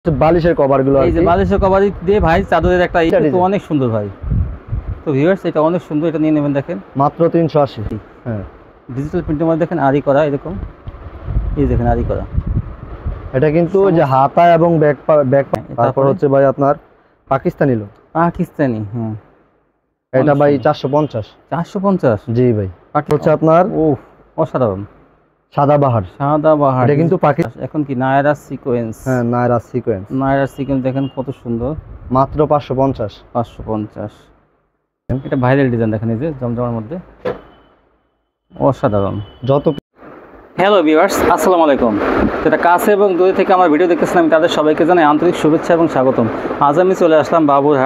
বালিশের কভার গুলো এই যে বালিশের কভার দিয়ে ভাই চাদরের একটা এটা তো অনেক সুন্দর ভাই। তো ভিউয়ার্স এটা অনেক সুন্দর, এটা নিয়ে নেবেন। দেখেন মাত্র 380। হ্যাঁ, ডিজিটাল প্রিন্টের মধ্যে দেখেন আরি করা এরকম, এই দেখেন আরি করা। এটা কিন্তু যে হাতা এবং ব্যাক ব্যাক তারপর হচ্ছে ভাই আপনার পাকিস্তানি লো পাকিস্তানি। হ্যাঁ, এটা ভাই 450। 450? জি ভাই। হচ্ছে আপনার ও অসাধারণ সাদাবাহার। সাদাবাহার এটা কিন্তু পাকিস্তান। এখন কি নায়রা সিকোয়েন্স। হ্যাঁ, নায়রা সিকোয়েন্স। নায়রা সিকোয়েন্স দেখেন কত সুন্দর, মাত্র 550। 550। এটা ভাইরাল ডিজাইন দেখেন, এই যে জমজমের মধ্যে অসাধারণ। যত হ্যালো ভিউয়ার্স, আসসালামু আলাইকুম। যেটা কাছে এবং দূরে থেকে আমার ভিডিও দেখতেছেন আমি তাদের সবাইকে জানাই আন্তরিক শুভেচ্ছা এবং স্বাগতম। আজ আমি চলে আসলাম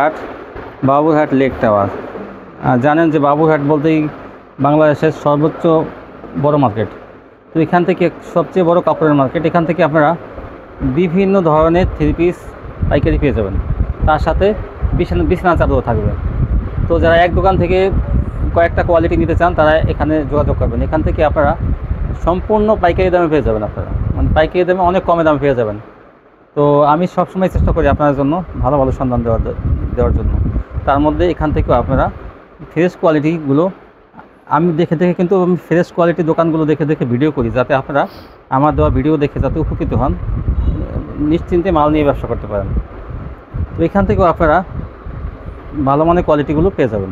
বাবুরহাট লেক টাওয়ার। জানেন যে বাবুরহাট বলতেই বাংলাদেশের সর্বোচ্চ বড় মার্কেট। তো এখান থেকে সবচেয়ে বড় কাপড়ের মার্কেট। এখান থেকে আপনারা বিভিন্ন ধরনের থ্রি পিস পাইকারি পেয়ে যাবেন, তার সাথে বিছানা চাদরও থাকবে। তো যারা এক দোকান থেকে কয়েকটা কোয়ালিটি নিতে চান তারা এখানে যোগাযোগ করবেন। এখান থেকে আপনারা সম্পূর্ণ পাইকারি দামে পেয়ে যাবেন, আপনারা মানে পাইকারি দামে অনেক কমে দামে পেয়ে যাবেন। তো আমি সবসময় চেষ্টা করি আপনাদের জন্য ভালো ভালো সন্ধান দেওয়ার জন্য। তার মধ্যে এখান থেকেও আপনারা ফ্রেশ কোয়ালিটিগুলো আমি দেখে কিন্তু আমি ফ্রেশ কোয়ালিটির দোকানগুলো দেখে ভিডিও করি, যাতে আপনারা আমার দেওয়া ভিডিও দেখে যাতে উপকৃত হন, নিশ্চিন্তে মাল নিয়ে ব্যবসা করতে পারেন। তো এখান থেকেও আপনারা ভালো মানের কোয়ালিটিগুলো পেয়ে যাবেন।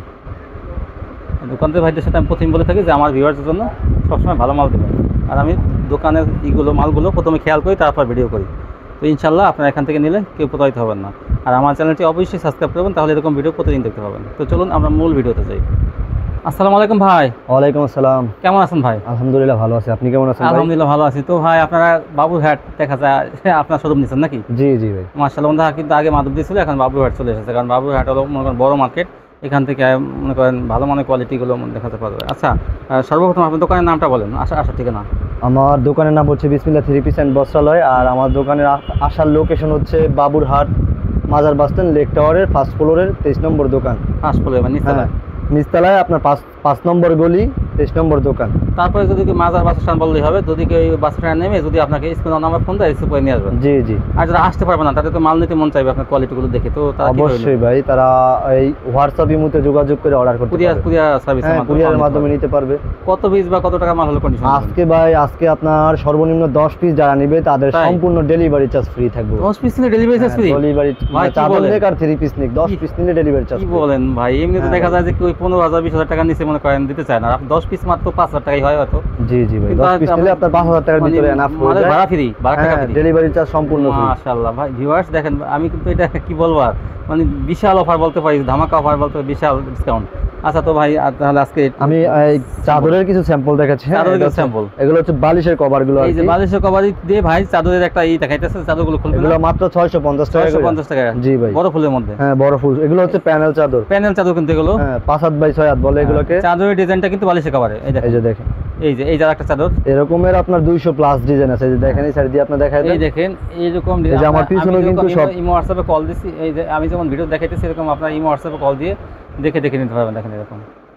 দোকানদার ভাইদের সাথে আমি প্রথম বলে থাকি যে আমার ভিউয়ারদের জন্য সবসময় ভালো মাল দেবেন, আর আমি দোকানের মালগুলো প্রথমে খেয়াল করি, তারপর ভিডিও করি। তো ইনশাল্লাহ আপনারা এখান থেকে নিলে কেউ প্রতারিত হবেন না। আর আমার চ্যানেলটি অবশ্যই সাবস্ক্রাইব করবেন, তাহলে এরকম ভিডিও প্রতিদিন দেখতে পাবেন। তো চলুন আমরা মূল ভিডিওতে যাই। আসসালামু আলাইকুম ভাই। ওয়ালাইকুম আসসালাম। কেমন আছেন ভাই? আলহামদুলিল্লাহ ভালো আছি, আপনি কেমন আছেন? আলহামদুলিল্লাহ ভালো আছি। তো ভাই আপনারা বাবুরহাট দেখা যায় আপনার শোরুম নিচ্ছেন নাকি? জি জি ভাই। মাশাআল্লাহ, কিন্তু আগে মাধবদী ছিল, এখন বাবুরহাট চলে এসেছে। কারণ বাবুরহাট হলো মনে করেন বড় মার্কেট, এখান থেকে মনে করেন ভালো মানের কোয়ালিটিগুলো দেখাতে পারবে। আচ্ছা, সর্বপ্রথম আপনার দোকানের নামটা বলেন, আসার ঠিকানা। আমার দোকানের নাম হচ্ছে বিসমিল্লাহ থ্রি পিস অ্যান্ড বস্ত্রালয়, আর আমার দোকানের আসার লোকেশন হচ্ছে বাবুরহাট মাজার বাস স্ট্যান্ড লেক টাওয়ারের 1st ফ্লোরের 23 নম্বর দোকান। 1st ফ্লোরে মানে নিচতলায়? নিচতলায় আপনার 5 নম্বর গলি 23 নম্বর দোকান। তারপরে যদি মাজার বাস স্ট্যান্ড বললেই হবে, যদি কেউ বাস স্ট্যান্ড নেমে যদি আপনাকে স্ক্রিনে নাম্বার ফোন দেয় রিসিভ করে নিয়ে আসবেন। জি জি। আর যারা আসতে পারবে না তাদের তো মাল নিতে মন চাইবে আপনার কোয়ালিটিগুলো দেখে, তো তারা অবশ্যই ভাই, তারা এই হোয়াটসঅ্যাপ ইমোতে যোগাযোগ করে অর্ডার করতে পারবে। কুরিয়ার সার্ভিস কুরিয়ারের মাধ্যমে নিতে পারবে। কত পিস বা কত টাকা মাল হলো কন্ডিশন? আজকে আপনার সর্বনিম্ন 10 পিস যারা নেবে তাদের সম্পূর্ণ ডেলিভারি চার্জ ফ্রি থাকবে। 10 পিস নিলে delivery charge free? Delivery charge নেক আর 3 পিস নেক 10 পিস নিলে ডেলিভারি চার্জ। কি বলেন ভাই? এমনি তো দেখা যায় যে কেউ 15,000 20,000 টাকা নিচে মনে করেন দিতে চায় না, আর 10 পিস মাত্র 5,000 টাকাই হয় হয়তো। জি জি ভাই, 10 পিস নিলে আপনার 5,000 টাকার ভিতরে এনাফ হয়ে যায়। ভাড়া ফ্রি, ভাড়া টাকা ফ্রি, ডেলিভারি চার্জ সম্পূর্ণ ফ্রি। মাশাআল্লাহ ভাই। ভিউয়ার্স দেখেন, আমি কিন্তু এটা কি বলবো আর, মানে বিশাল অফার বলতে পারি, ধামাকা অফার বলতে পারি, বিশাল ডিসকাউন্ট। আচ্ছা তো ভাই তাহলে আজকে আমি এই চাদরের কিছু স্যাম্পল দেখাচ্ছি। চাদরের স্যাম্পল, এগুলো হচ্ছে বালিশের কভারগুলো। এই যে বালিশের কভার দিয়ে ভাই চাদরের একটা দেখাইতেছে, চাদরগুলো খুলবে এগুলো মাত্র 650 টাকা। 650 টাকা? জি ভাই। বড় ফুলের মধ্যে? হ্যাঁ বড় ফুল। এগুলো হচ্ছে প্যানেল চাদর। প্যানেল চাদর কিন্তু এগুলো। হ্যাঁ, 5 হাত বাই 6 হাত বলে এগুলোকে। চাদরের ডিজাইনটা কিন্তু বালিশের কভারে। এই যে দেখেন, এই যে একটা চাদর এরকমের আপনার 200 প্লাস ডিজাইন আছে। এই যে দেখেন, এই সাইড দিয়ে আপনি দেখাই দেন। এই দেখেন এইরকম ডিজাইন। এই যে আমার পিছনে কিন্তু সব ইমো হোয়াটসঅ্যাপে কল দিছি, এই যে আমি যেমন ভিডিও দেখাইতেছি এরকম আপনার ইমো হোয়াটসঅ্যাপে কল দিয়ে দেখে নিতে পারবেন। দেখেন এরকম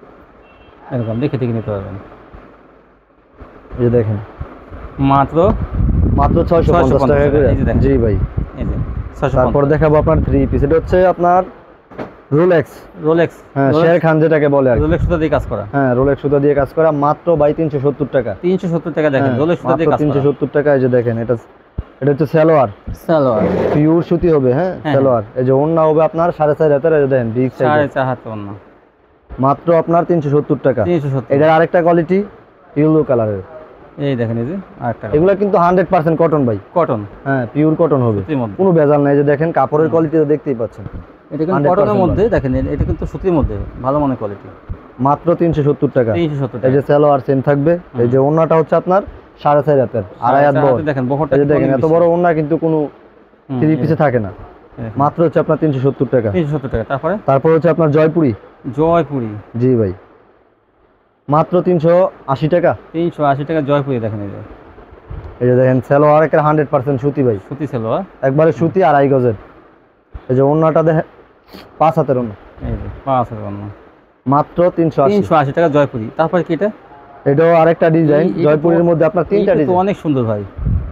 দেখে নিতে পারবেন। এই যে দেখেন মাত্র 650 টাকা করে। জি ভাই। এই যে 650। তারপর দেখাবো আপনার 3 পিস। এটা হচ্ছে আপনার রোলেক্স। হ্যাঁ, শের খান যেটাকে বলে আর রোলেক্স সুতা দিয়ে কাজ করা। হ্যাঁ, রোলেক্স সুতা দিয়ে কাজ করা, মাত্র 370 টাকা। 370 টাকা দেখেন, রোলেক্স সুতা দিয়ে কাজ করা 370 টাকা। এই যে দেখেন, এটা হচ্ছে সালোয়ার পিওর সুতি হবে। হ্যাঁ, সালোয়ার। এই যে ওন্না হবে আপনার 4.5 হাতের। এই যে দেখেন বিগ সাইজ 4.5 হাত ওন্না, মাত্র আপনার 370 টাকা। 370। এটার আরেকটা কোয়ালিটি ইয়েলো কালারের। এই দেখেন, এই যে আরেকটা। এগুলো কিন্তু 100% কটন ভাই, কটন। হ্যাঁ, পিওর কটন হবে, কোনো ভেজাল নাই। এই যে দেখেন কাপড়ের কোয়ালিটি তো দেখতেই পাচ্ছেন। এটা কিন্তু কটনের মধ্যে দেখেন, এটা কিন্তু সুতির মধ্যে ভালো মানের কোয়ালিটি, মাত্র 370 টাকা। 370 টাকা। এই যে সালোয়ার সেম থাকবে। এই যে ওন্নাটা হচ্ছে আপনার 4.5 হাতের, 2.5 হাত বড়। দেখেন বহরটা, এই যে দেখেন এত বড় ওন্না কিন্তু কোনো 3 পিসে থাকে না। মাত্র হচ্ছে আপনার 370 টাকা। 370 টাকা। তারপর হচ্ছে আপনার জয়পুরি। জি ভাই, মাত্র 380 টাকা। 380 টাকা জয়পুরি। দেখেন এই যে দেখেন সালোয়ার এর 100% সুতি ভাই, সুতি সালোয়ার, একবারে সুতি, 2.5 গজের। এই যে ওন্নাটা দেখেন 5 হাতের ওন্না। এই যে 5 হাতের ওন্না, মাত্র 380 টাকা জয়পুরি। তারপর কি এটা? এটাও আরেকটা ডিজাইন জয়পুরের মধ্যে আপনার 3টা ডিজাইন। অনেক সুন্দর ভাই,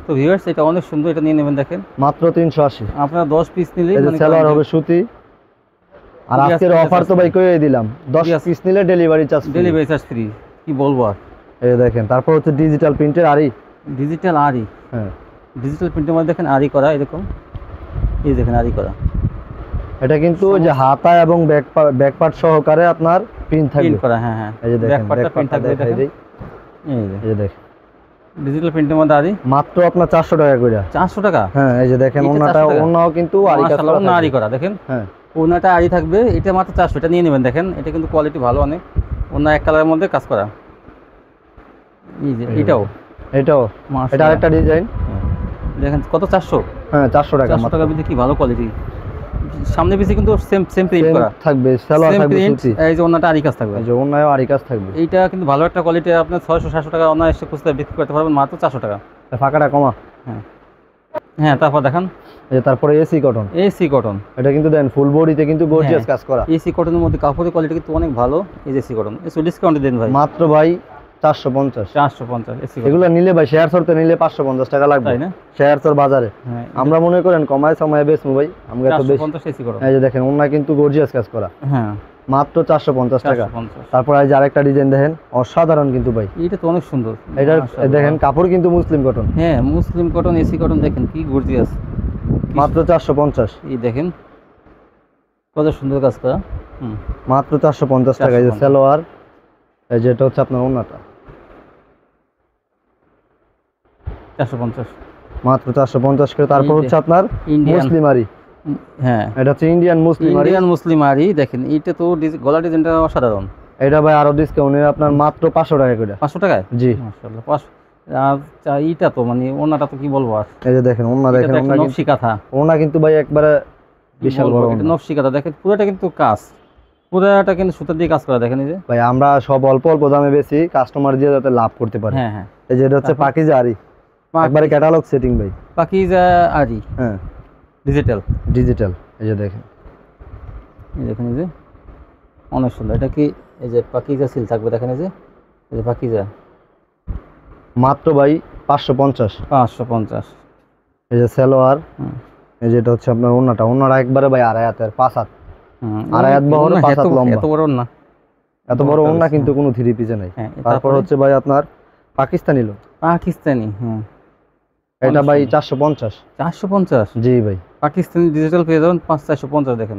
তো ভিউয়ার্স এটা অনেক সুন্দর, এটা নিয়ে নেবেন দেখেন মাত্র 380। আপনারা 10 পিস নিলে এই যে সালোয়ার হবে সুতি। আর Free আজকের আছে, অফার তো ভাই কইয়ে দিলাম, 10 Free আছে। পিস নিলে delivery charge delivery charge free, কি বলবো আর। এই যে দেখেন, তারপর হচ্ছে ডিজিটাল প্রিন্টের আরি। ডিজিটাল আরি, হ্যাঁ, ডিজিটাল প্রিন্টের মধ্যে দেখেন আরি করা এরকম, এই দেখেন আরি করা। এটা কিন্তু ওই যে হাতা এবং ব্যাক পার্ট সহকারে আপনার প্রিন্ট থাকবে। প্রিন্ট করা, হ্যাঁ হ্যাঁ। এই যে দেখেন ব্যাক পার্টটা ব্যাক প্রিন্ট পার্টটা থাকবে দেখাই দেখেন। দেই। এই যে এই যে দেখেন ডিজিটাল প্রিন্টের মধ্যে আরি মাত্র আপনার 400 টাকা করে। 400 টাকা। হ্যাঁ, এই যে দেখেন এটা ওন্নাটা, 400 টাকা। ওন্নাও কিন্তু আরি কাজ মাশাআল্লাহ, করা ওন্না আরি থাকবে। করা দেখেন, হ্যাঁ, ওন্নাটা আরি থাকবে, এটা মাত্র 400, এটা নিয়ে নেবেন দেখেন, এটা কিন্তু কোয়ালিটি ভালো অনেক, ওন্না এক কালারের মধ্যে কাজ করা। এই যে এটাও এটাও মাশাআল্লাহ। এটা আরেকটা ডিজাইন। দেখেন কত, 400। হ্যাঁ, 400 টাকা 400 টাকার মধ্যে কি ভালো কোয়ালিটি, সামনে পিছে কিন্তু সেম প্রিন্ট করা থাকবে, সালোয়ার সেম থাকবে প্রিন্ট। সুতি। এই যে ওন্নাটা আরি কাজ থাকবে, এই যে ওন্নায়ও আরি কাজ থাকবে। এইটা কিন্তু ভালো একটা কোয়ালিটি, আপনার 600-700 টাকা অনায়াসে খুচরা বিক্রি করতে পারবেন মাত্র 400 টাকা। ফাঁকাটা কমা। হ্যাঁ হ্যাঁ, তারপর দেখেন এই যে তারপরে এসি কটন। এসি কটন, এটা কিন্তু দেন ফুল বডিতে কিন্তু গর্জিয়াস হ্যাঁ। কাজ করা। এসি কটনের মধ্যে কাপড়ের কোয়ালিটি কিন্তু অনেক ভালো। এই যে এসি কটন, এসি ডিসকাউন্টে দেন ভাই মাত্র ভাই 450। 450 এসি কটন, এগুলো নিলে ভাই শেয়ার সরতে নিলে 550 টাকা লাগবে, তাই না? শেয়ার সর বাজারে। হ্যাঁ, আমরা মনে করেন কমায় সময় বেচবো ভাই, আমরা এত বেশি। 450 এসি কটন। এই যে দেখেন ওন্না কিন্তু গর্জিয়াস কাজ করা, হ্যাঁ মাত্র 450 টাকা। 450। তারপর এই যে আরেকটা ডিজাইন দেখেন, অসাধারণ কিন্তু ভাই। এটা তো অনেক সুন্দর, এটার মাশাআল্লাহ। দেখেন কাপড় কিন্তু মুসলিম কটন, হ্যাঁ মুসলিম কটন, এসি কটন দেখেন কি গর্জিয়াস, মাত্র 450। এই দেখেন কত সুন্দর কাজ করা। মাত্র 450 টাকা। এই যে 450 সালোয়ার, এই যে এটা হচ্ছে আপনার ওন্নাটা, 450 মাত্র 450 করে। তারপর এই যে হচ্ছে আপনার ইন্ডিয়ান, মুসলিম আরি। হ্যাঁ এটা হচ্ছে ইন্ডিয়ান মুসলিম আরি। ইন্ডিয়ান মুসলিম আরি দেখেন, এইটা তো গলা ডিজাইনটা অসাধারণ। এটা ভাই আরো ডিসকাউন্ট আপনার মাত্র 500 টাকা করে। 500 টাকায়, জি, মাশাআল্লাহ 500। আর এইটা তো মানে ওনাটা তো কি বলবো আর, এই যে দেখেন ওন্না, এটা দেখেন তো একটা ওন্না কিন্তু, নকশি কাঁথা, ওন্না কিন্তু ভাই একবারে বিশাল বড় এটা ওন্না। নকশি কাঁথা দেখেন, পুরোটা কিন্তু কাজ, পুরোটা কিন্তু সুতা দিয়ে কাজ করা দেখেন। এই যে ভাই আমরা সব অল্প অল্প দামে বেশি, কাস্টমার দিয়ে যাতে লাভ করতে পারে। হ্যাঁ হ্যাঁ, এই যে এটা হচ্ছে তারপর? পাকিজা আরি, একবারে ক্যাটালগ সেটিং ভাই। পাকিজা আরি হ্যাঁ, ডিজিটাল, ডিজিটাল। এই যে দেখেন, এই দেখেন এই যে অনেক সুন্দর। এটা কি এই যে পাকিজা সিল থাকবে দেখেন, এই যে পাকিজা, মাত্র ভাই 550। 550। এই যে সালোয়ার, হুম, এই যে এটা হচ্ছে আপনার ওন্নাটা, ওন্নাটা একবারে ভাই আড়াই হাতের 5 হাত, আড়াই হাত বহর, ওন্না 5 হাত লম্বা। এত বড় না, এত বড় ওন্না কিন্তু কোনো থ্রি পিসে নাই। হ্যাঁ। তারপর হচ্ছে ভাই আপনার পাকিস্তানি লোক, পাকিস্তানি, হ্যাঁ এটা অনেক ভাই সুন্দর। 450। 450 জি ভাই, পাকিস্তানি ডিজিটাল পেয়ে যাবেন 450 দেখেন।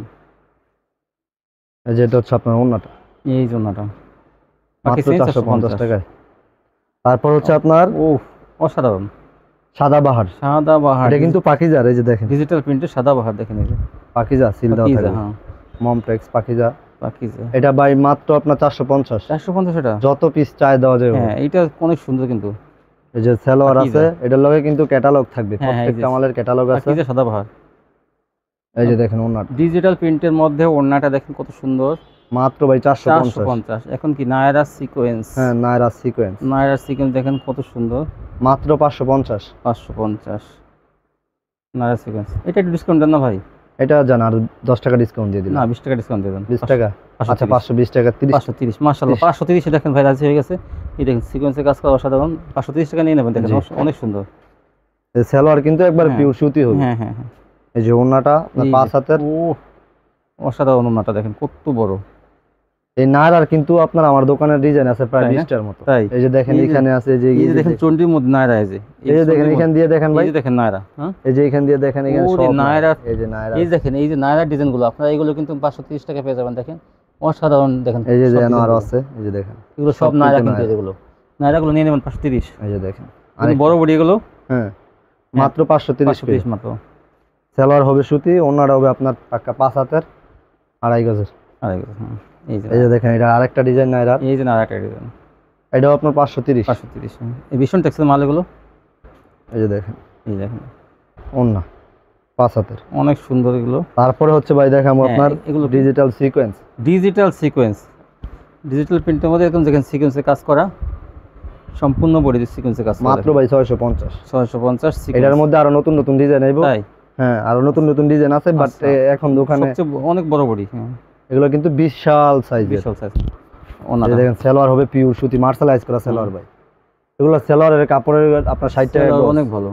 এই যে এটা হচ্ছে আপনার ওন্নাটা, এই জন্যটা মাত্র পাকিস্তানি 450 টাকায়। তারপর হচ্ছে আপনার ও অসাধারণ সাদা বাহার, সাদা বাহার, এটা কিন্তু পাকিজার। এই যে দেখেন ডিজিটাল প্রিন্টের সাদা বাহার দেখেন, এই যে পাকিজা সিল দাও পাকিজা, থাকবে, হ্যাঁ মমটেক্স পাকিজা। পাকিজা এটা ভাই মাত্র আপনার 450। 450 এটা, যত পিস চাই দেওয়া যাবে। হ্যাঁ এটা অনেক সুন্দর কিন্তু। এই যে সালোয়ার পাকিজা। আছে, এটার লগে কিন্তু ক্যাটালগ থাকবে, হ্যাঁ, হ্যাঁ, এই যে প্রত্যেকটা মালের ক্যাটালগ আছে। পাকিজা সাদা বাহার, এই যে দেখেন ওন্নাটা, ডিজিটাল প্রিন্টের মধ্যে ওড়নাটা দেখেন কত সুন্দর, মাত্র ভাই 450। 450। এখন কি নায়রা সিকোয়েন্স, হ্যাঁ, নায়রা সিকোয়েন্স, নায়রা সিকোয়েন্স দেখেন কত সুন্দর, মাত্র 550। 550 নায়রা সিকোয়েন্স। এটা একটু ডিসকাউন্ট দেন না ভাই? এটা জান আর 10 টাকা ডিসকাউন্ট দিয়ে না দিলাম। 20 টাকা ডিসকাউন্ট দিয়ে দেন। 20 টাকা, আচ্ছা 520 টাকা, 30। 530 মাশাআল্লাহ, 530 দেখেন ভাই রাজি হয়ে গেছে। এই দেখেন সিকোয়েন্সের কাজ করা অসাধারণ, 530 টাকা নিয়ে নেবেন দেখেন, জি। অনেক সুন্দর। এই সালোয়ার কিন্তু একবার হ্যাঁ। পিওর সুতি হবে। হ্যাঁ হ্যাঁ হ্যাঁ, এই যে ওন্নাটা আপনার এই 5 যে, হাতের। ও অসাধারণ ওড়নাটা দেখেন কত বড়। এই নায়রার কিন্তু আপনার আমার দোকানের ডিজাইন আছে প্রায় তাই না? 20টার মতো। তাই এই যে দেখেন এই যে- এখানে আছে, এই যে দেখেন চন্ডির মধ্যে নায়রা, এই যে এই যে দেখেন এখান দিয়ে দেখেন ভাই, এই যে দেখেন নায়রা, হ্যাঁ এই যে এখান দিয়ে দেখেন, এখানে ওরে সব নায়রা। এই যে নায়রা, এই দেখেন এই যে নায়রা ডিজাইনগুলো আপনারা এগুলো কিন্তু 530 টাকা পেয়ে যাবেন দেখেন, অসাধারণ দেখেন। এই যে সব যেন আরো ডিজাইনগুলো। আছে, এই যে দেখেন এগুলো সব সব নায়রা কিন্তু কিন্তু, নায়রা। যেগুলো নায়রাগুলো নিয়ে নেবেন 530। এই যে দেখেন কিন্তু বড় বড়ি এগুলো হ্যাঁ, মাত্র 530 করে। 530 মাত্র। সালোয়ার হবে সুতি, ওন্নাটা হবে আপনার পাক্কা 5 হাতের, আড়াই গজের। আরে হ্যাঁ, এই যে এই যে দেখেন এটা আরেকটা ডিজাইন নায়রার, এই যে নায়রা ডিজাইন এটাও আপনার 530। 530। এই ভীষণ টেক্সের মাল এগুলো, এই যে দেখেন এই দেখেন ওন্না 5 হাতের। অনেক সুন্দর এগুলো। তারপরে হচ্ছে ভাই দেখাবো হ্যাঁ, আপনার এগুলো digital sequence, digital sequence, digital প্রিন্টের মধ্যে এরকম দেখেন সিকোয়েন্সের কাজ করা, সম্পূর্ণ বডি সিকোয়েন্সের কাজ করা মাত্র দেখেন। ভাই 650। 650 সিকোয়েন্স। এটার মধ্যে আরো নতুন নতুন ডিজাইন আইবো। তাই হ্যাঁ, আরো নতুন নতুন ডিজাইন আছে, বাট আচ্ছা। এখন দোকানে সবচেয়ে অনেক বড় বডি, হ্যাঁ এগুলো কিন্তু বিশাল সাইজের। বিশাল সাইজ। এই দেখেন সালোয়ার হবে পিওর সুতি, মার্শালাইজ করা সালোয়ার ভাই। এগুলো সেলোয়ারের কাপড়ের আপনার 60 টাকা সেলোয়ার গজ। অনেক ভালো।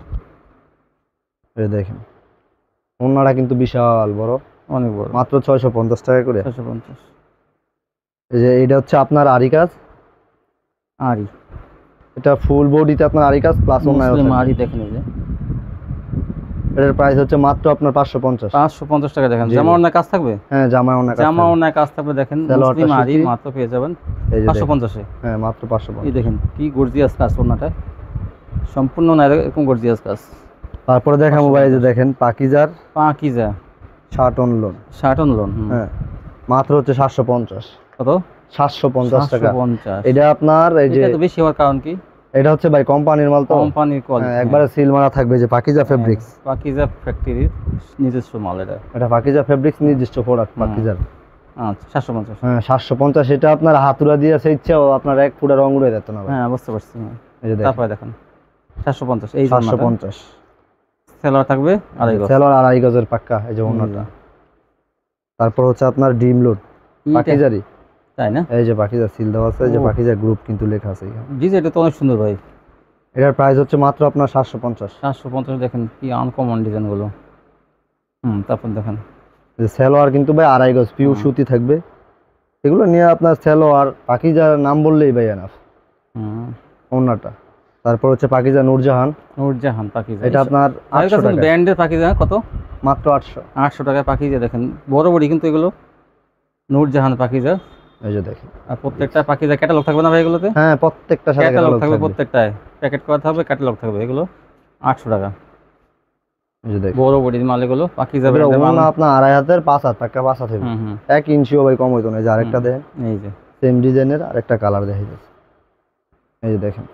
এই দেখেন ওন্নাটা কিন্তু বিশাল বড়, অনেক বড়, মাত্র 650 টাকা করে। 650। এই যে এটা হচ্ছে আপনার আরি কাজ, আরি, এটা ফুল বডিতে আপনার আরি কাজ প্লাস ওন্নায় মুসলিম থাকবে। আরি দেখেন এই যে এটার প্রাইস হচ্ছে মাত্র আপনার 550। 550 টাকা দেখেন। জি, জামা জি। ওড়নায় কাজ থাকবে, হ্যাঁ জামা ওন্না কাজ জামা থাকবে। ওড়নায় কাজ থাকবে দেখেন, সালোয়ারটা মুসলিম আরি সুতি। মাত্র পেয়ে যাবেন এই যে দেখেন, 550-এ। হ্যাঁ মাত্র 550। এই দেখেন কি গর্জিয়াস কাজ ওড়নাটা, সম্পূর্ণ না এরকম গর্জিয়াস কাজ। তারপরে দেখাবো ভাই, এই যে দেখেন পাকিজার Pakiza shirt on lawn. Shirt on lawn. হ্যাঁ মাত্র হচ্ছে 750। কত? 750 টাকা। 750। এটা আপনার এই যে এটা তো বেশি হওয়ার কারণ কি? এটা হচ্ছে ভাই কোম্পানির মাল তো, কোম্পানির কোয়ালিটি। হ্যাঁ একবারে সিল মারা থাকবে, যে পাকিজা ফেব্রিক্স। পাকিজা ফ্যাক্টরির নিজস্ব মাল এটা। এটা পাকিজা ফেব্রিক্স নিজস্ব প্রোডাক্ট পাকিজার। আচ্ছা 750। হ্যাঁ 750। এটা আপনার হাতুড়া দিয়ে সেই ইচ্ছাও আপনার এক ফুটা রং উড়ে যেত না ভাই। হ্যাঁ বুঝতে পারছি। এই যে দেখেন তারপরে দেখেন 750 এই 750। সেলোয়ার থাকবে আড়াই গজ। সেলোয়ার আড়াই গজের পাক্কা, এই যে ওন্নাটা। তারপর হচ্ছে আপনার ডিম লোড পাকিজারি, তাই না? এই যে পাকিজা সিল দেওয়া আছে, এই যে পাকিজা গ্রুপ কিন্তু লেখা আছে এখানে। জি এটা তো অনেক সুন্দর ভাই। এটার প্রাইস হচ্ছে মাত্র আপনার 750। 750 দেখেন কি আনকমন ডিজাইন গুলো। তারপর দেখেন যে সেলোয়ার কিন্তু ভাই আড়াই গজ পিওর সুতি থাকবে। এগুলো নিয়ে আপনার সেলোয়ার পাকিজার নাম বললেই ভাই এনাফ। ওন্নাটা। তারপর হচ্ছে পাকিজা নূরজাহান। নূরজাহান পাকিজা, এটা আপনার 800 টাকা। ব্র্যান্ডের পাকিজা কত? মাত্র 800। 800 টাকায় পাকিজা দেখেন, বড় বড়ি কিন্তু এগুলো নূরজাহান পাকিজা। এই যে দেখেন, আর প্রত্যেকটা পাকিজা ক্যাটালগ থাকবে না ভাই এগুলোতে? হ্যাঁ প্রত্যেকটা সাথে ক্যাটালগ ক্যাটালগ থাকবে, থাকবে। প্রত্যেকটায় প্যাকেট করা থাকবে, ক্যাটালগ থাকবে। এগুলো 800 টাকা। এই যে দেখেন বড় বড়ির মাল এগুলো পাকিজা এগুলো ব্র্যান্ডের মাল। ওন্না আপনার আড়াই হাতের 5 হাত পাক্কা 5 হাত হবে। 1 ইঞ্চিও ভাই কম হইতো না। এই যে আরেকটা দেখেন এই যে সেম ডিজাইনের আরেকটা কালার দেখা যাচ্ছে। এই যে দেখেন,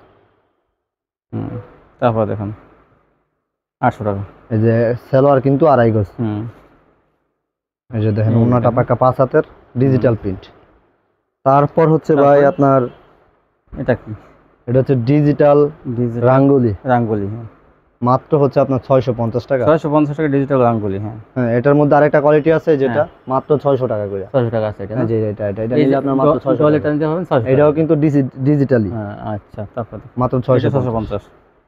তারপর দেখেন 800 টাকা। এই যে সেলোয়ার কিন্তু আড়াই গজ। এই যে দেখেন এই ওন্নাটা দেখেন। পাক্কা 5 হাতের ডিজিটাল প্রিন্ট। তারপর হচ্ছে ভাই তারপর? আপনার এটা কি? এটা হচ্ছে ডিজিটাল ডিজিটাল রাঙ্গুলি, রাঙ্গুলি। মাত্র হচ্ছে আপনার 650 টাকা। 650 টাকা ডিজিটাল রাঙ্গুলি। হ্যাঁ এটার মধ্যে আরেকটা কোয়ালিটি আছে যেটা মাত্র 600 টাকা করে। 600 টাকা আছে এটা। হ্যাঁ জি এটা নিলে আপনার মাত্র 600 ডলেটা টাকা। নিতে হবে 600 টাকা। এটাও কিন্তু ডিজিটালি আচ্ছা তারপর মাত্র 650।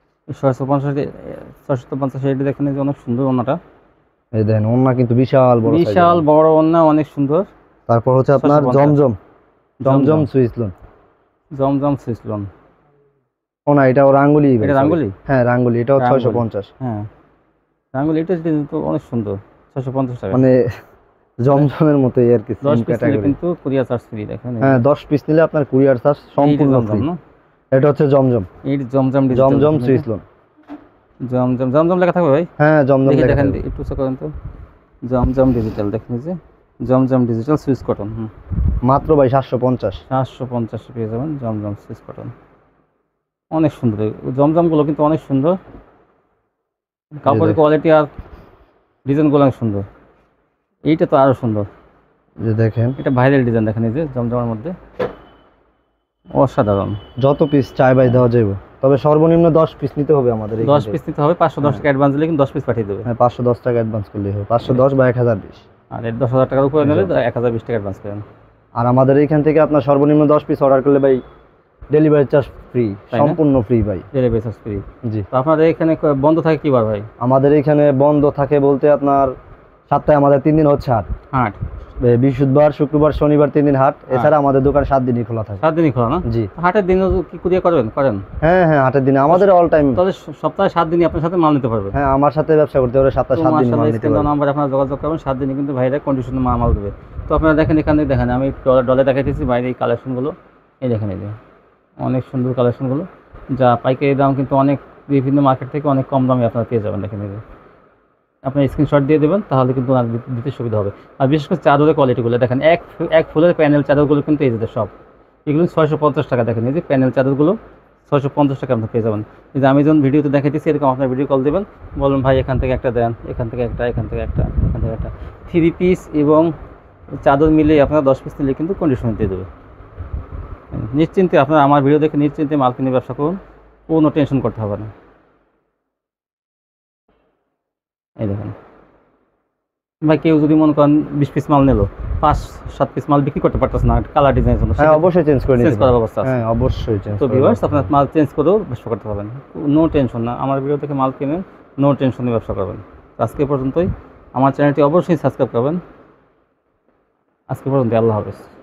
650 এটা দেখেন, এই যে অনেক সুন্দর ওন্নাটা। এই দেখেন ওন্না কিন্তু বিশাল বড় size বিশাল এর। বড় ওন্না, অনেক সুন্দর। তারপর হচ্ছে আপনার 650 জমজম জমজম সুইস লোন। জমজম সিসলন। ও না এটাও রাঙ্গুলি ভাই, এটা sorry। রাঙ্গুলি? হ্যাঁ রাঙ্গুলি, এটাও রাঙ্গুলি। 650। হ্যাঁ রাঙ্গুলি এটা তো অনেক সুন্দর। 650 টাকা। মানে জমজমের মতোই আর কি, 10 সেম পিস নিলে ক্যাটাগরি। কিন্তু কুরিয়ার চার্জ ফ্রি দেখেন। হ্যাঁ 10 পিস নিলে আপনার কুরিয়ার চার্জ সম্পূর্ণ ফ্রি। না এটা হচ্ছে জমজম এই জমজম digital জমজম দেখেন, সুইস লোন। জমজম লেখা থাকবে ভাই? হ্যাঁ জমজম দেখি লেখা দেখেন থাকবে। একটু চেক করেন তো। জমজম ডিজিটাল দেখেন, এই যে জমজম ডিজিটাল সুইস কটন। মাত্র ভাই 750। 750 পেয়ে যাবেন জমজম সুইস কটন। অনেক সুন্দর এই জমজমগুলো কিন্তু অনেক সুন্দর, কাপড়ের কোয়ালিটি আর ডিজাইনগুলো অনেক সুন্দর। এইটা তো আরো সুন্দর, যে দেখেন এটা ভাইরাল ডিজাইন দেখেন, এই যে জমজমের মধ্যে অসাধারণ। যত পিস চাই ভাই দেওয়া যাবে, তবে সর্বনিম্ন 10 পিস নিতে হবে আমাদের এখান 10 থেকে। পিস নিতে হবে, 510 টাকা অ্যাডভান্স দিলে কিন্তু 10 পিস পাঠিয়ে দেবে। হ্যাঁ 510 টাকা অ্যাডভান্স করলেই হবে, 510 বা 1020। আর 10,000 টাকার উপরে নিলে 1020 টাকা অ্যাডভান্স করেন। আর আমাদের এইখান থেকে আপনার সর্বনিম্ন 10 পিস অর্ডার করলে ভাই ডেলিভারি চার্জ ফ্রি, তাই না? সম্পূর্ণ ফ্রি ভাই। Delivery charge free. জি তো আপনাদের এখানে বন্ধ থাকে কি বার ভাই? আমাদের এইখানে বন্ধ থাকে বলতে আপনার সপ্তাহে আমাদের 3 দিন হচ্ছে হাট, হাট বৃহস্পতিবার শুক্রবার শনিবার 3 দিন হাট। এছাড়া আমাদের দোকান 7 দিনই খোলা থাকে। 7 দিনই খোলা না? জি হাটের দিনও কি কুরিয়ার করেন? হ্যাঁ হ্যাঁ হাটের দিনে আমাদের অল টাইম। তাহলে সপ্তাহে 7 দিনই আপনার সাথে মাল নিতে পারবে। হ্যাঁ আমার সাথে ব্যবসা করতে পারবে, সপ্তাহে 7 দিন মাল নিতে পারবে। নাম্বার আপনারা যোগাযোগ করবেন, 7 দিনই কিন্তু ভাইরা কন্ডিশনে মাল দেবে। তো আপনারা দেখেন এখানে দেখেন, আমি ডলে দেখাইতেছি বাইরে এই কালেকশনগুলো। এই দেখেন, এই যে অনেক সুন্দর কালেকশনগুলো, যা পাইকারি দাম কিন্তু অনেক বিভিন্ন মার্কেট থেকে অনেক কম দামে আপনারা পেয়ে যাবেন। দেখেন এই যে আপনি স্ক্রিনশট দিয়ে দেবেন, তাহলে কিন্তু আর দিতে সুবিধা হবে। আর বিশেষ করে চাদরের কোয়ালিটিগুলো দেখেন, এক ফুলের প্যানেল চাদরগুলো কিন্তু এই যে সব এগুলো 650 টাকা। দেখেন এই যে প্যানেল চাদরগুলো 650 টাকা আপনি পেয়ে যাবেন। এই যে আমি যখন ভিডিওতে দেখাইতেছি এরকম আপনার ভিডিও কল দেবেন, বলুন ভাই এখান থেকে একটা দেন, এখান থেকে একটা, এখান থেকে একটা, এখান থেকে একটা। 3 পিস এবং চাদর মিলিয়ে আপনারা 10 পিস নিলে কিন্তু কন্ডিশন দিয়ে দেবে। নিশ্চিন্তে আপনারা আমার ভিডিও দেখে নিশ্চিন্তে মাল কিনে ব্যবসা করুন, কোনো টেনশন করতে হবে না। এই দেখেন ভাই কেউ যদি মনে করেন 20 পিস মাল নিল, 5-7 পিস মাল বিক্রি করতে পারতেছে না কালার ডিজাইনের জন্য, হ্যাঁ অবশ্যই চেঞ্জ করে চেঞ্জ নিতে করার পারবেন। ব্যবস্থা আছে। হ্যাঁ অবশ্যই চেঞ্জ তো ভিউয়ার্স আপনার মাল চেঞ্জ করেও ব্যবসা করতে পারবেন, নো টেনশন না। আমার ভিডিও থেকে মাল কিনেন, নো টেনশনে ব্যবসা করবেন। আজকে পর্যন্তই, আমার চ্যানেলটি অবশ্যই সাবস্ক্রাইব করবেন। আজকে পর্যন্ত, আল্লাহ হাফেজ।